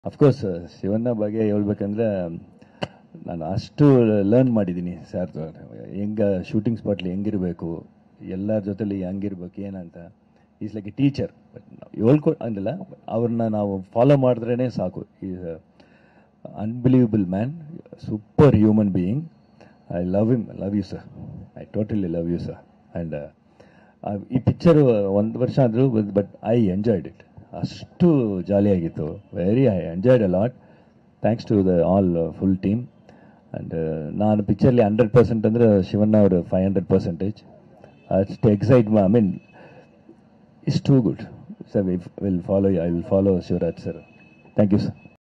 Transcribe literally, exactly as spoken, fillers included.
Of course Shivanna ಬಗ್ಗೆ ಹೇಳ್ಬೇಕಂದ್ರೆ ನಾನು ಅಷ್ಟು ಲರ್ನ್ ಮಾಡಿದ್ದೀನಿ ಸರ್. ಹೆಂಗೆ ಶೂಟಿಂಗ್ ಸ್ಪಾಟ್ಲಿ ಹೆಂಗಿರಬೇಕು, ಎಲ್ಲರ ಜೊತೆಲಿ ಹೆಂಗಿರ್ಬೇಕು ಏನಂತ. Is like a teacher. But ಹೇಳ್ಕೊ ಅಂದಿಲ್ಲ, ಅವ್ರನ್ನ ನಾವು ಫಾಲೋ ಮಾಡಿದ್ರೇ ಸಾಕು. Is unbelievable man, super human being. I love him, love you sir. I totally love you sir. And ಈ ಪಿಕ್ಚರು ಒಂದು ವರ್ಷ ಆದರೂ, ಬಟ್ ಐ ಎಂಜಾಯ್ಡ್ ಇಟ್. ಅಷ್ಟು ಜಾಲಿಯಾಗಿತ್ತು. Very I enjoyed a lot. Thanks to the all full team. And ನಾನು ಪಿಕ್ಚರ್ಲಿ hundred percent ಅಂದರೆ ಶಿವಣ್ಣ ಅವರು ಫೈವ್ ಹಂಡ್ರೆಡ್ ಪರ್ಸೆಂಟೇಜ್. ಅಷ್ಟು excite I mean it's too good sir. Will follow I will follow Shivraj sir. Thank you sir.